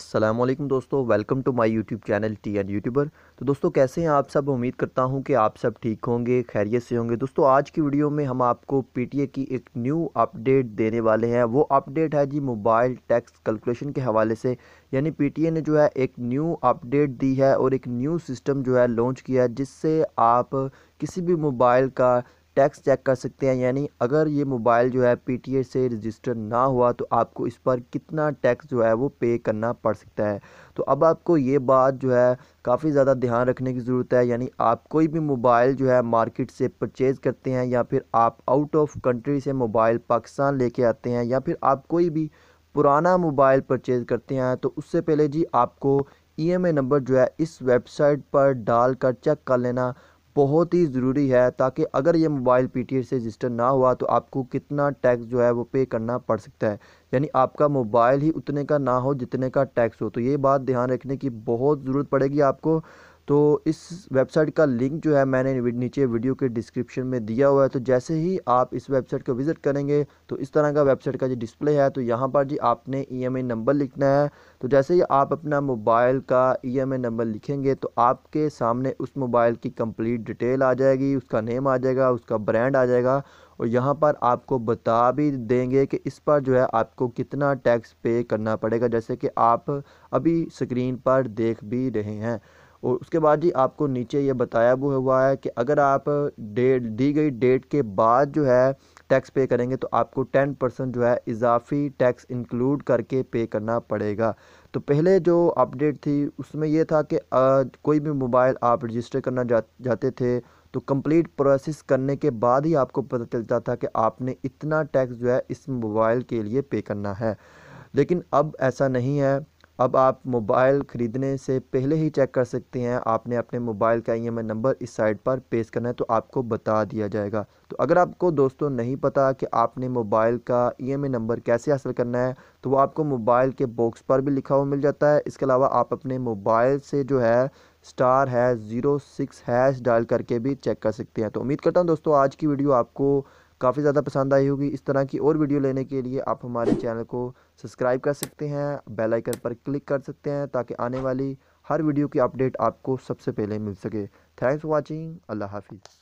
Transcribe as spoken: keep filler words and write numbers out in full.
अस्सलामुअलैकुम दोस्तों, welcome to my YouTube channel T N YouTuber. तो दोस्तों कैसे हैं आप सब। उम्मीद करता हूं कि आप सब ठीक होंगे, खैरियत से होंगे। दोस्तों आज की वीडियो में हम आपको पीटीए की एक न्यू अपडेट देने वाले हैं। वो अपडेट है जी मोबाइल टैक्स कैलकुलेशन के हवाले से। यानी पीटीए ने जो है एक न्यू अपडेट दी है और एक न्यू सिस्टम जो है लॉन्च किया है, जिससे आप किसी भी मोबाइल का टैक्स चेक कर सकते हैं। यानी अगर ये मोबाइल जो है पीटीए से रजिस्टर ना हुआ तो आपको इस पर कितना टैक्स जो है वो पे करना पड़ सकता है। तो अब आपको ये बात जो है काफ़ी ज़्यादा ध्यान रखने की ज़रूरत है। यानी आप कोई भी मोबाइल जो है मार्केट से परचेज़ करते हैं, या फिर आप आउट ऑफ कंट्री से मोबाइल पाकिस्तान लेके आते हैं, या फिर आप कोई भी पुराना मोबाइल परचेज़ करते हैं, तो उससे पहले जी आपको ईएमआई नंबर जो है इस वेबसाइट पर डालकर चेक कर लेना बहुत ही ज़रूरी है, ताकि अगर ये मोबाइल पीटीए से रजिस्टर ना हुआ तो आपको कितना टैक्स जो है वो पे करना पड़ सकता है। यानी आपका मोबाइल ही उतने का ना हो जितने का टैक्स हो। तो ये बात ध्यान रखने की बहुत ज़रूरत पड़ेगी आपको। तो इस वेबसाइट का लिंक जो है मैंने नीचे वीडियो के डिस्क्रिप्शन में दिया हुआ है। तो जैसे ही आप इस वेबसाइट को विज़िट करेंगे तो इस तरह का वेबसाइट का जो डिस्प्ले है, तो यहाँ पर जी आपने ईएमआई नंबर लिखना है। तो जैसे ही आप अपना मोबाइल का ईएमआई नंबर लिखेंगे तो आपके सामने उस मोबाइल की कंप्लीट डिटेल आ जाएगी, उसका नेम आ जाएगा, उसका ब्रांड आ जाएगा, और यहाँ पर आपको बता भी देंगे कि इस पर जो है आपको कितना टैक्स पे करना पड़ेगा, जैसे कि आप अभी स्क्रीन पर देख भी रहे हैं। और उसके बाद जी आपको नीचे ये बताया भी हुआ है कि अगर आप डेट दी गई डेट के बाद जो है टैक्स पे करेंगे तो आपको टेन परसेंट जो है इजाफी टैक्स इंक्लूड करके पे करना पड़ेगा। तो पहले जो अपडेट थी उसमें ये था कि आ, कोई भी मोबाइल आप रजिस्टर करना जा, जाते थे तो कंप्लीट प्रोसेस करने के बाद ही आपको पता चलता था कि आपने इतना टैक्स जो है इस मोबाइल के लिए पे करना है। लेकिन अब ऐसा नहीं है। अब आप मोबाइल ख़रीदने से पहले ही चेक कर सकते हैं। आपने अपने मोबाइल का ईएमआई नंबर इस साइट पर पेस्ट करना है तो आपको बता दिया जाएगा। तो अगर आपको दोस्तों नहीं पता कि आपने मोबाइल का ईएमआई नंबर कैसे हासिल करना है, तो वो आपको मोबाइल के बॉक्स पर भी लिखा हुआ मिल जाता है। इसके अलावा आप अपने मोबाइल से जो है स्टार है ज़ीरो सिक्स हैश डायल करके भी चेक कर सकते हैं। तो उम्मीद करता हूँ दोस्तों आज की वीडियो आपको काफ़ी ज़्यादा पसंद आई होगी। इस तरह की और वीडियो लेने के लिए आप हमारे चैनल को सब्सक्राइब कर सकते हैं, बेल आइकन पर क्लिक कर सकते हैं, ताकि आने वाली हर वीडियो की अपडेट आपको सबसे पहले मिल सके। Thanks for watching. अल्लाह हाफिज़।